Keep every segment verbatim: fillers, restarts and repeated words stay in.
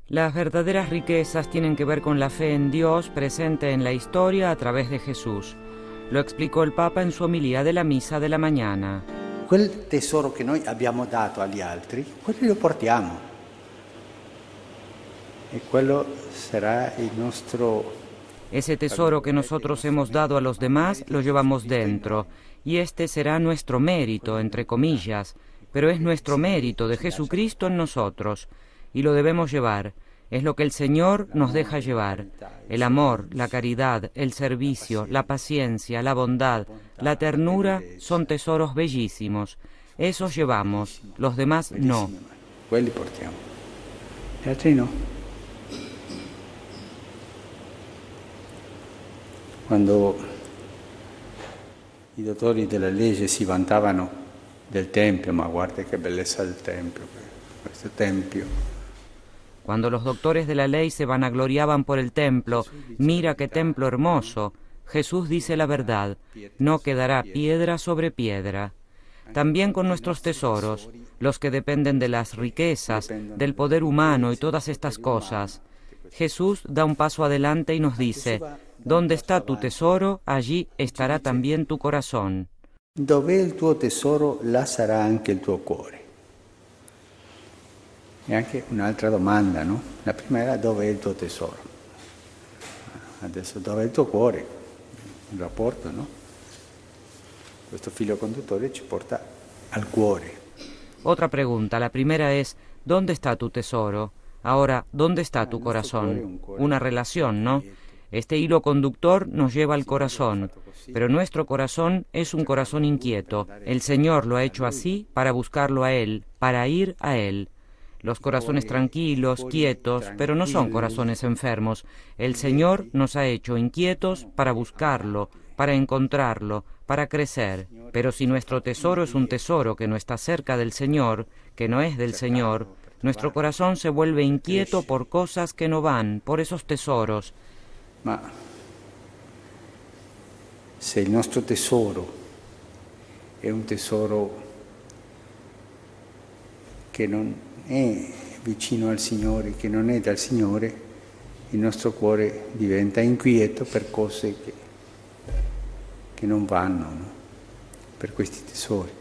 Las verdaderas riquezas tienen que ver con la fe en Dios presente en la historia a través de Jesús. Lo explicò il Papa in sua omelia della Missa della Mañana. Quel tesoro che noi abbiamo dato agli altri, quello lo portiamo. E quello sarà il nostro... Ese tesoro que nosotros hemos dado a los demás lo llevamos dentro, y este será nuestro mérito, entre comillas, pero es nuestro mérito de Jesucristo en nosotros, y lo debemos llevar. Es lo que el Señor nos deja llevar. El amor, la caridad, el servicio, la paciencia, la bondad, la ternura son tesoros bellísimos. Esos llevamos, los demás no. Quelli portiamo, gli altri no. Quando i dottori della legge si vantavano del Tempio, ma guarda che bellezza del Tempio, questo Tempio. Cuando los doctores de la ley se vanagloriaban por el templo, mira qué templo hermoso, Jesús dice la verdad, no quedará piedra sobre piedra. También con nuestros tesoros, los que dependen de las riquezas, del poder humano y todas estas cosas. Jesús da un paso adelante y nos dice, donde está tu tesoro, allí estará también tu corazón. Dov'è il tuo tesoro, là sarà anche il tuo cuore. E anche un'altra domanda, no? La prima era dov'è il tuo tesoro? Adesso dov'è il tuo cuore? Un rapporto, no? Questo filo conduttore ci porta al cuore. Otra pregunta, la primera es, ¿dónde está tu tesoro? Ahora, ¿dónde está tu corazón? Una relación, ¿no? Este hilo conductor nos lleva al corazón, pero nuestro corazón es un corazón inquieto. El Señor lo ha hecho así para buscarlo a Él, para ir a Él. Los corazones tranquilos, quietos, pero no son corazones enfermos. El Señor nos ha hecho inquietos para buscarlo, para encontrarlo, para crecer. Pero si nuestro tesoro es un tesoro que no está cerca del Señor, que no es del Señor, nuestro corazón se vuelve inquieto por cosas que no van, por esos tesoros. Ma se il nostro tesoro è un tesoro che non è vicino al Signore, che non è dal Signore, il nostro cuore diventa inquieto per cose che, che non vanno, no? Per questi tesori.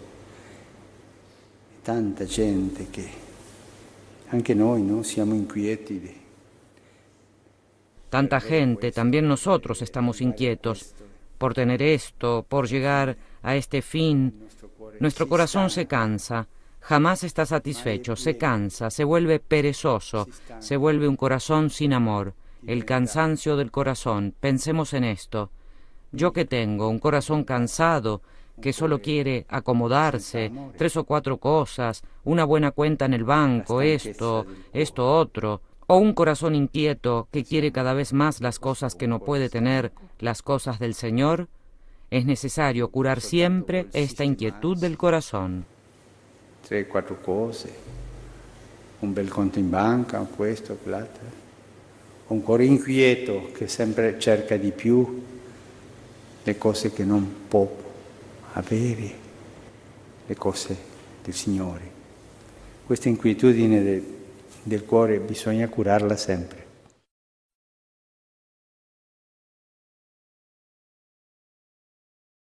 Tanta gente che anche noi, no? Siamo inquieti di... Tanta gente, también nosotros estamos inquietos por tener esto, por llegar a este fin. Nuestro corazón se cansa, jamás está satisfecho, se cansa, se vuelve perezoso, se vuelve un corazón sin amor, el cansancio del corazón. Pensemos en esto. Yo que tengo un corazón cansado, que solo quiere acomodarse, tres o cuatro cosas, una buena cuenta en el banco, esto, esto otro, o un corazón inquieto que quiere cada vez más las cosas que no puede tener, las cosas del Señor, es necesario curar siempre esta inquietud del corazón. Tre, quattro cose, un bel conto in banca, questo, quell'altro, un cuore inquieto che sempre cerca di più le cose che non può avere, le cose del Signore. Questa inquietudine del del cuore bisogna curarla sempre.